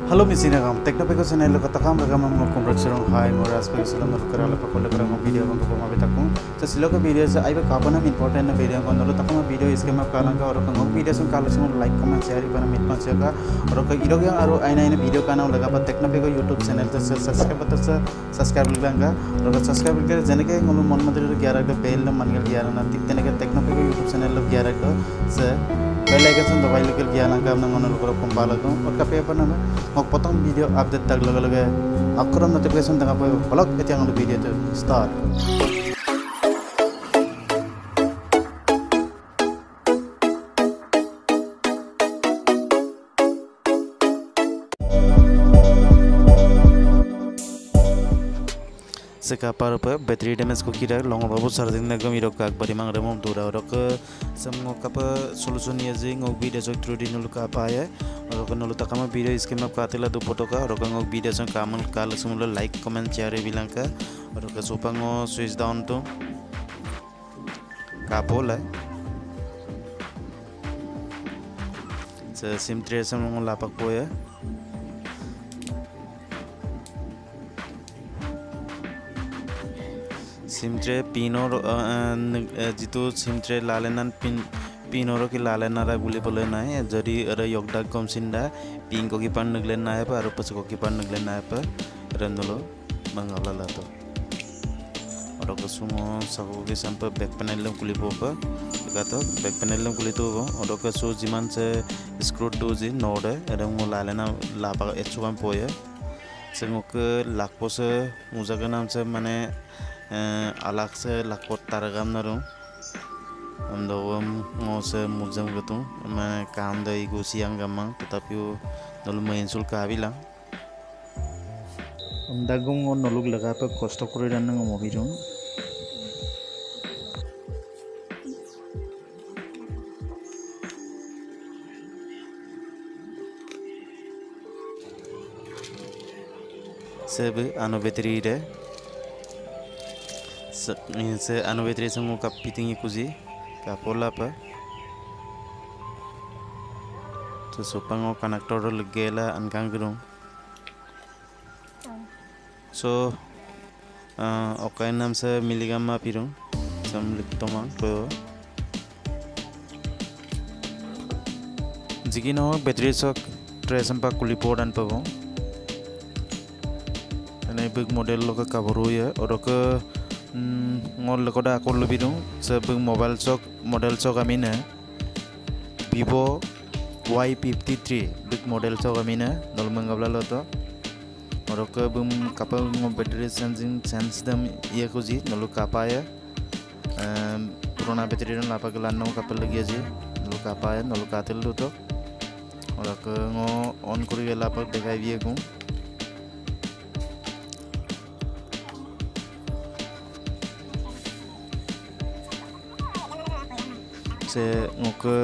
Halo misinagam, teknopeko channel lo katakam ragam mo komprexerong hai mo raspeko silam no kara la pakole kara mo video ko ma betaku so silo ko video sa aiba kapana important na video ko no takama video iskema kalanga oro ko video sun kalation like comment share ibana mit pan sega oro ko iroga aro aina aina video kana laga pa teknopeko youtube channel ta subscribe ta subscribe langa oro subscribe ke jeneke ngolu mon madri ro gyara ko bell na mangal gyara na tikteneke teknopeko youtube channel lo gyara ko se bell icon दबाई लेकर गया ना काम ना ngono lokro kompala ko और kape apa nama mok potong video update tag laga akram notification tanga po blog etiang video to start sekapar apa battery damage ko kira long babu charging na gami rok akbari mang remom dura rok samgo kapa solution ye je ngok video jok trudi nulu ka paye rok nulu takama video scheme up katela du photo ka rok ngok video jong kamal kal sumulo like comment share bilanka rok sopango switch down to kapola se sim trace samgo lapak poye सिमट्रे पिनोर जितु सिमट्रे लालेनान पिनोरो की लालेना रा गुली बोले ना है जरी अरे योगदा कम सिंदा पिंग को की पान नगले ना है पर पछ को की पान नगले ना है पर रंदलो मंगावला लातो और को सुमो सको के संप बैक पैनल लम गुली पोपा गातो बैक पैनल लम गुली तो और को सो जिमान से स्क्रू टू जी नोड है रंग लालेना लापा एचुम पोये संगो के लाखपोसे मुजाके नाम से माने अलग से lakpot taragam na rum amdawam ngose mujam gitu mane kam da igu siang gamang tetapi nolu mensul ka bilang amdagong nolug laga pa kosto kore dan ng mobirum sebe ano battery de se anu battery sangu kap piting ikuji kapola pa to sopango connector legela ankang gurung so okay nam se miligram ma pirung sam liktoma to jigino battery sok tresam pa kulipod an pabo ane big model lo ka cover ya oroka ngol lekoda akor lebih dong sebeng mobile sok model sok kami na Vivo Y53 big model sok kami na nol mengabla lo to orok bung kapal ngom battery sensing sense dam iya kuji nol kapa ya purona battery dan lapa gelan nol kapal lagi aja nol kapa ya nol katil lo to orok ngo on kuri lapa dekai biye kung se ngoke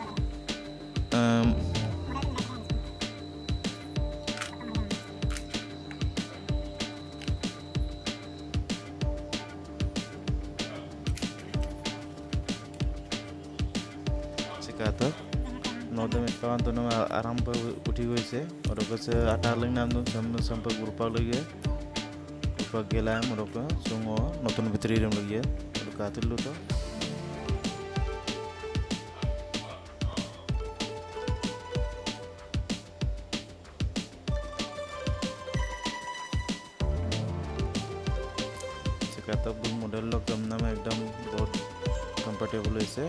sekata nodam kawan to nama aram pa uthi goise oroka se atarling nam no sampa grupa lagi grupa gela oroka sungo notun bitri ram lagi oroka atillu to kata bung model lo gam nama ekdam बहुत comfortable है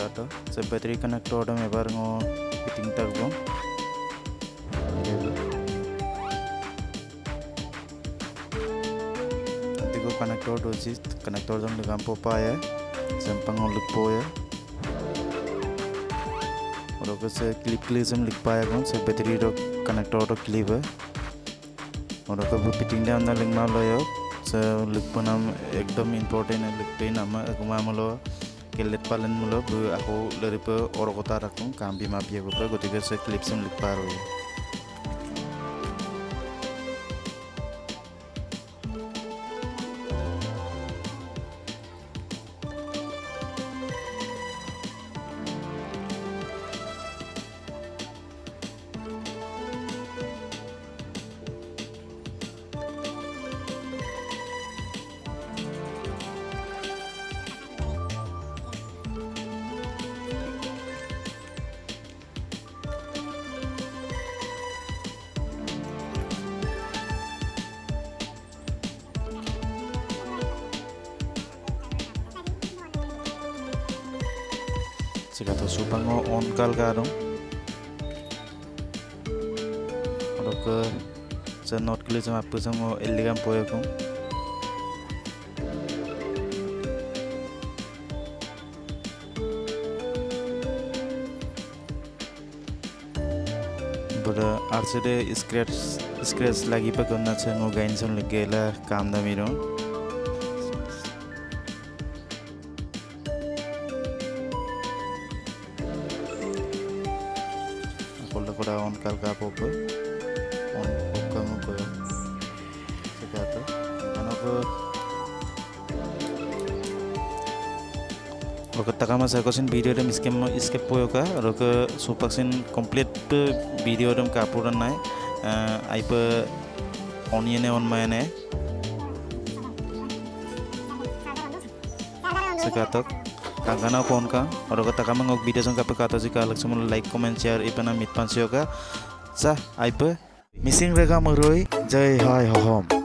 Sekarang saya battery connector dong ebar ngo fitting tak bang. Nanti ko connector dosis connector dong dengan popa ya, sempang ngulik po ya. Orang ko se clip sem lik pa ya kan, se battery dong connector dong clip ya. Orang ko fitting dia anda ling malo ya, se lik panam ekdom important ya lik pe nama aku malo. Kelet palen mulo bu aku dari pe orang kota rakung kambi mapi aku pe gotiga se clip sem lik paro ya. Sekarang supang on kal karung, orang ke se not kali sama apa sama elegant poya kong. Pada RCD scratch lagi pa kena se ngogain son lagi lah kam dah miro. Koda on kal ka popo on kamu ko sekarang karena ko takama saya kosin video dem skip poyo ka roke supaksin complete video dem kapuran nai aipa onion on maine sekarang Kagana phone ka और अगर तक मंग वीडियो संग पे कातो जिका अलग से लाइक कमेंट शेयर इपना मिट पांसियो का सा आइप मिसिंग रेगा मरोई जय हाय होम